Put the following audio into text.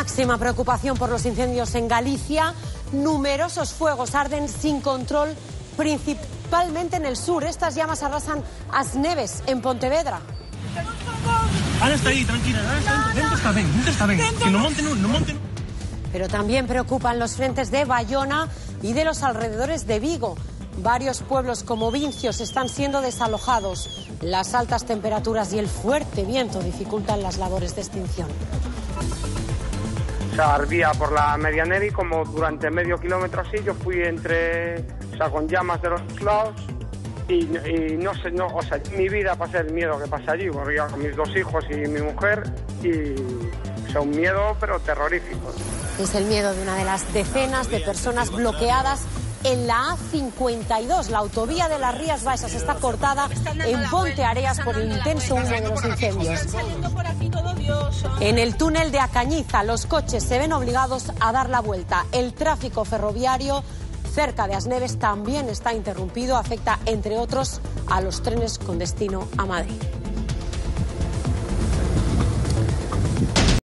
Máxima preocupación por los incendios en Galicia. Numerosos fuegos arden sin control, principalmente en el sur. Estas llamas arrasan Asneves, en Pontevedra. Ana está ahí, tranquila. Dentro está bien. Que no monten. Pero también preocupan los frentes de Bayona y de los alrededores de Vigo. Varios pueblos como Vincios están siendo desalojados. Las altas temperaturas y el fuerte viento dificultan las labores de extinción. O sea, ardía por la medianera y como durante medio kilómetro así yo fui con llamas de los lados y no sé, o sea, mi vida pasé el miedo que pasa allí, porque yo con mis 2 hijos y mi mujer y o sea, un miedo pero terrorífico. Es el miedo de una de las decenas de personas bloqueadas en la A52. La autovía de las Rías Baixas está cortada en Ponteareas por el intenso humo de los incendios. En el túnel de Acañiza, los coches se ven obligados a dar la vuelta. El tráfico ferroviario cerca de Asneves también está interrumpido. Afecta, entre otros, a los trenes con destino a Madrid.